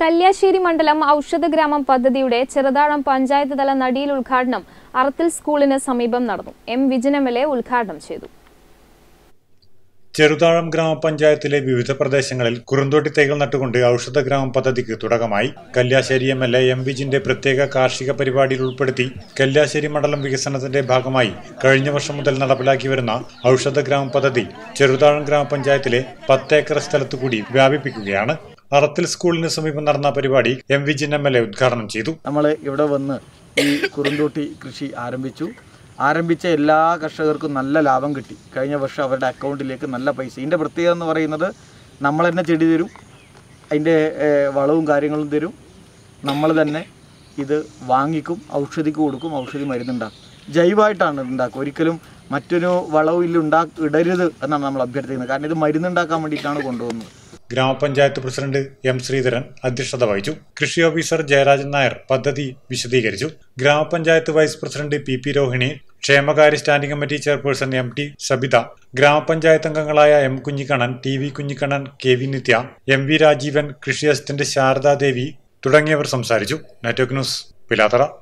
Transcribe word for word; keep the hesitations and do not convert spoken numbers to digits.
കല്യാശ്ശേരി മണ്ഡലം ഔഷധഗ്രാമം പദ്ധതിയുടെ ചെറുതാഴം പഞ്ചായത്ത് തല നടിയിൽ ഉദ്ഘാടനം അറത്തിൽ സ്കൂളിന് സമീപം നടന്നു. M Vijin M L A ഉദ്ഘാടനം ചെയ്തു. ചെറുതാഴം ഗ്രാമപഞ്ചായത്തിലെ വിവിധ പ്രദേശങ്ങളിൽ കുറുന്തോട്ടി തൈകൾ നട്ടുകൊണ്ട് ഔഷധഗ്രാമം പദ്ധതിക്ക് തുടക്കമായി. Kalliasseri M L A M വിജിന്റെ പ്രത്യേക കാർഷിക പരിപാടിയിൽ ഉൾപ്പെടുത്തി കല്യാശ്ശേരി മണ്ഡലം വികസനത്തിന്റെ ഭാഗമായി കഴിഞ്ഞ വർഷം മുതൽ നടപ്പിലാക്കി വരുന്ന ഔഷധഗ്രാമം പദ്ധതി ചെറുതാഴം ഗ്രാമപഞ്ചായത്തിലെ പത്ത് ഏക്കർ സ്ഥലത്തു കൂടി വ്യാപിപ്പിക്കുകയാണ്. അറത്തിൽ സ്കൂളിന് സമീപം നടന്ന പരിപാടി M Vijin M L A ഉദ്ഘാടനം ചെയ്തു. നമ്മൾ ഇവിടെ വന്ന് ഈ കുറുന്തോട്ടി കൃഷി ആരംഭിച്ചു. ആരംഭിച്ച എല്ലാ കർഷകർക്കും നല്ല ലാഭം കിട്ടി. കഴിഞ്ഞ വർഷം അവരുടെ അക്കൗണ്ടിലേക്ക് നല്ല പൈസ. ഇതിൻ്റെ പ്രത്യേകത എന്ന് പറയുന്നത് നമ്മൾ തന്നെ ചെടി തരും, അതിൻ്റെ വളവും കാര്യങ്ങളും തരും, നമ്മൾ തന്നെ ഇത് വാങ്ങിക്കും, ഔഷധിക്ക് കൊടുക്കും, ഔഷധി മരുന്നുണ്ടാക്കും. ജൈവമായിട്ടാണ് ഉണ്ടാക്കുക. ഒരിക്കലും മറ്റൊരു വളവും ഇല്ല ഉണ്ടാ ഇടരുത് എന്നാണ് നമ്മൾ അഭ്യർത്ഥിക്കുന്നത്. കാരണം ഇത് മരുന്നുണ്ടാക്കാൻ വേണ്ടിയിട്ടാണ് കൊണ്ടുവന്നത്. ഗ്രാമപഞ്ചായത്ത് പ്രസിഡന്റ് എം ശ്രീധരൻ അധ്യക്ഷത വഹിച്ചു. കൃഷി ഓഫീസർ ജയരാജൻ നായർ പദ്ധതി വിശദീകരിച്ചു. ഗ്രാമപഞ്ചായത്ത് vice president P P Rohini, ക്ഷേമകാര്യ standing committee chairperson M T Sabitha, ഗ്രാമപഞ്ചായത്ത് അംഗങ്ങളായ M Kunhikannan, T V Kunhikannan, K V Nithya, M V Rajeevan, കൃഷി അസിസ്റ്റന്റ് ശാരദാദേവി തുടങ്ങിയവർ സംസാരിച്ചു. Network news, Pilathara.